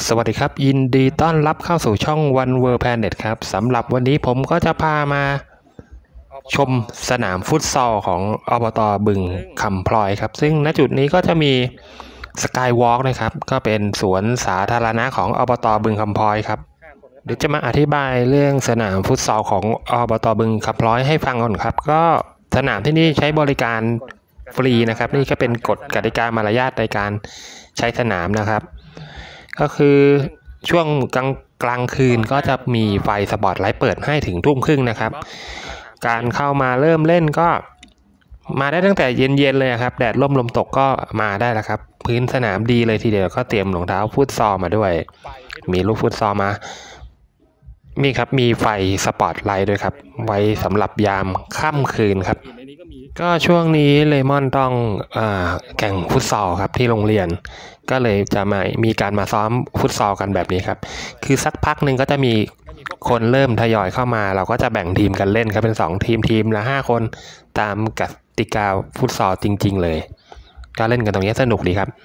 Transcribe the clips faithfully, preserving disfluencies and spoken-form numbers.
สวัสดีครับยินดีต้อนรับเข้าสู่ช่อง One World Planet ครับสำหรับวันนี้ผมก็จะพามาชมสนามฟุตซอลของอบต.บึงคำพลอยครับซึ่งณจุดนี้ก็จะมีสกายวอล์กนะครับก็เป็นสวนสาธารณะของอบต.บึงคำพลอยครับเดี๋ยวจะมาอธิบายเรื่องสนามฟุตซอลของอบต.บึงคำพลอยให้ฟังก่อนครับก็สนามที่นี่ใช้บริการฟรีนะครับนี่ก็เป็นกฎกติกามารยาทในการใช้สนามนะครับก็คือช่วงกลางกลางคืนก็จะมีไฟสปอตไลท์เปิดให้ถึงทุ่มครึ่งนะครับการเข้ามาเริ่มเล่นก็มาได้ตั้งแต่เย็นๆเลยครับแดดร่มลมตกก็มาได้แล้วครับพื้นสนามดีเลยทีเดียวก็เตรียมรองเท้าฟุตซอลมาด้วยมีลูกฟุตซอลมามีครับมีไฟสปอตไลท์ด้วยครับไว้สำหรับยามค่ำคืนครับก็ช่วงนี้เลมอนต้องอ่าแข่งฟุตซอลครับที่โรงเรียนก็เลยจะมามีการมาซ้อมฟุตซอลกันแบบนี้ครับคือสักพักหนึ่งก็จะมีคนเริ่มทยอยเข้ามาเราก็จะแบ่งทีมกันเล่นครับเป็นสองทีมทีมละห้าคนตามกติกาฟุตซอลจริงๆเลยก็เล่นกันตรงนี้สนุกดีครับ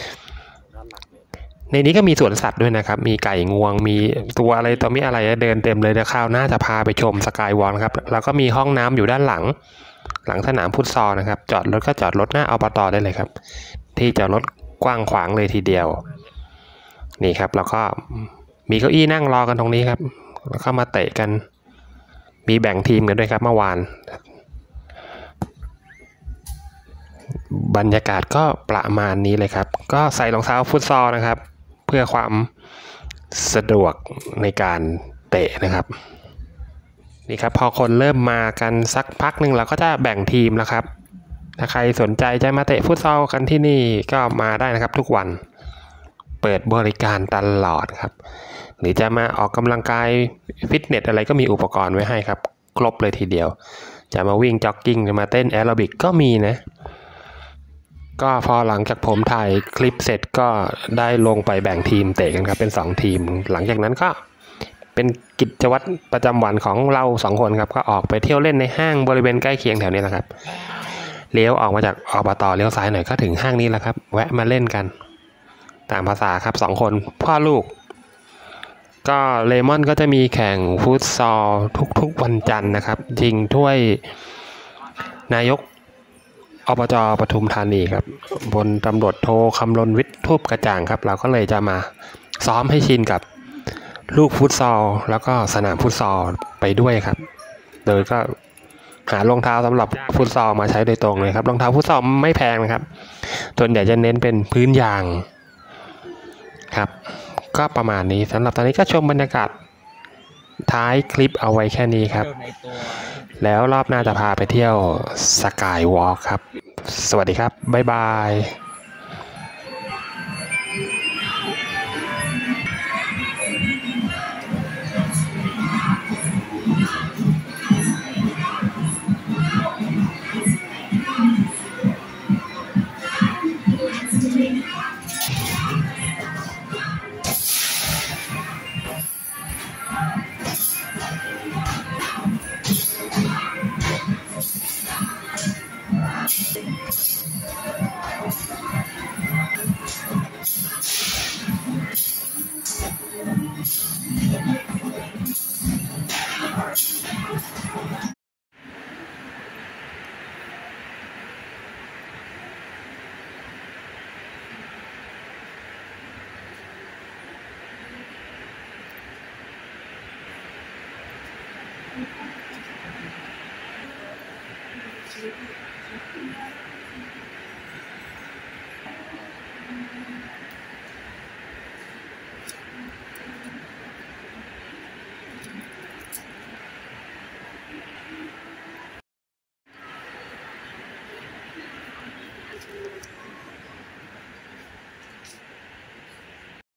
ในนี้ก็มีสวนสัตว์ด้วยนะครับมีไก่งวงมีตัวอะไรตัวมีอะไรเดินเต็มเลยเดี๋ยวคราวหน้าจะพาไปชมสกายวอล์กครับแล้วก็มีห้องน้ำอยู่ด้านหลังหลังสนามฟุตซอลนะครับจอดรถก็จอดรถหน้าอบต.ได้เลยครับที่จอดรถกว้างขวางเลยทีเดียวนี่ครับแล้วก็มีเก้าอี้นั่งรอกันตรงนี้ครับแล้วก็มาเตะกันมีแบ่งทีมกันด้วยครับเมื่อวานบรรยากาศก็ประมาณนี้เลยครับก็ใส่รองเท้าฟุตซอลนะครับเพื่อความสะดวกในการเตะนะครับนี่ครับพอคนเริ่มมากันสักพักหนึ่งเราก็จะแบ่งทีมแล้วครับถ้าใครสนใจจะมาเตะฟุตซอลกันที่นี่ก็มาได้นะครับทุกวันเปิดบริการตลอดครับหรือจะมาออกกำลังกายฟิตเนสอะไรก็มีอุปกรณ์ไว้ให้ครับครบเลยทีเดียวจะมาวิ่งจ็อกกิ้งจะมาเต้นแอโรบิกก็มีนะก็พอหลังจากผมถ่ายคลิปเสร็จก็ได้ลงไปแบ่งทีมเตะกันครับเป็นสองทีมหลังจากนั้นก็เป็นกิจวัตรประจำวันของเราสองคนครับก็ออกไปเที่ยวเล่นในห้างบริเวณใกล้เคียงแถวนี้แหละครับเลี้ยวออกมาจากอบต.เลี้ยวซ้ายหน่อยก็ถึงห้างนี้แหละครับแวะมาเล่นกันตามภาษาครับสองคนพ่อลูกก็เลมอนก็จะมีแข่งฟุตซอลทุกๆวันจันทร์นะครับชิงถ้วยนายกอบจ.ปทุมธานีครับบนตำรวจโทคำรณวิทย์ทูปกระจ่างครับเราก็เลยจะมาซ้อมให้ชินกับลูกฟุตซอลแล้วก็สนามฟุตซอลไปด้วยครับโดยก็หารองเท้าสำหรับฟุตซอลมาใช้โดยตรงเลยครับรองเท้าฟุตซอลไม่แพงนะครับส่วนใหญ่จะเน้นเป็นพื้นยางครับก็ประมาณนี้สำหรับตอนนี้ก็ชมบรรยากาศท้ายคลิปเอาไว้แค่นี้ครับแล้วรอบหน้าจะพาไปเที่ยวสกายวอล์กครับสวัสดีครับบ๊ายบายThank you.